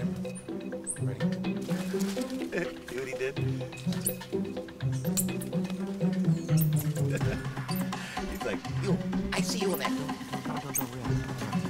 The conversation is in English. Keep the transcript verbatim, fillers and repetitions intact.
Ready? See what he did? He's like, yo, I see you in that. Don't, don't, don't, don't, really.